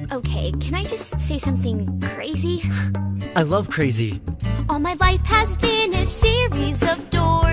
Okay, can I just say something crazy? I love crazy. All my life has been a series of doors.